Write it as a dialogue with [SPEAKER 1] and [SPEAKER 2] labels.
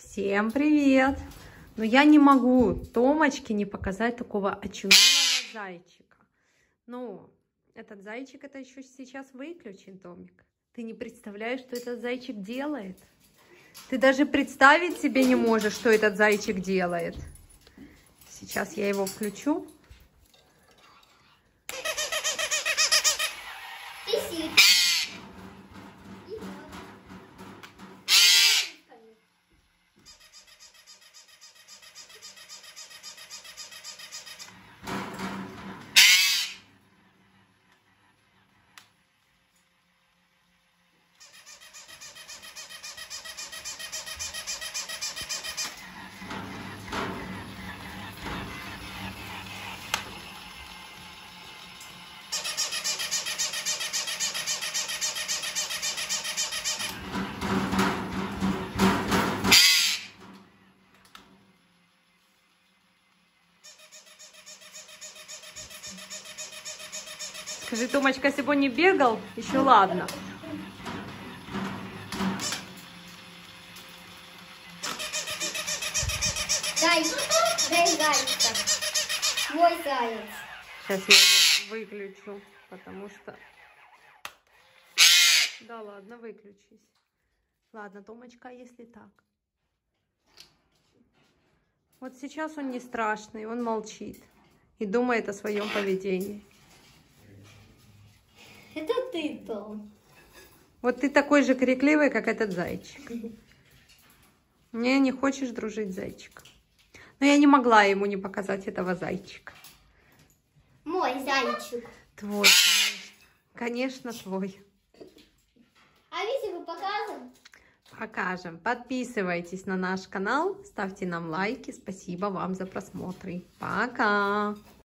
[SPEAKER 1] Всем привет! Но я не могу Томочке не показать такого очумелого зайчика. Ну, этот зайчик это еще сейчас выключен, Томик. Ты не представляешь, что этот зайчик делает? Ты даже представить себе не можешь, что этот зайчик делает. Сейчас я его включу. Скажи, Томочка, если бы он не бегал, еще ладно.
[SPEAKER 2] Дай зайчика. Мой заяц.
[SPEAKER 1] Сейчас я его выключу, потому что... Да ладно, выключись. Ладно, Томочка, если так. Вот сейчас он не страшный, он молчит и думает о своем поведении.
[SPEAKER 2] Это ты, Том.
[SPEAKER 1] Вот ты такой же крикливый, как этот зайчик. Не хочешь дружить с зайчиком. Но я не могла ему не показать этого зайчика.
[SPEAKER 2] Мой зайчик.
[SPEAKER 1] Твой, конечно, твой.
[SPEAKER 2] А видео мы покажем?
[SPEAKER 1] Покажем. Подписывайтесь на наш канал, ставьте нам лайки. Спасибо вам за просмотры. Пока!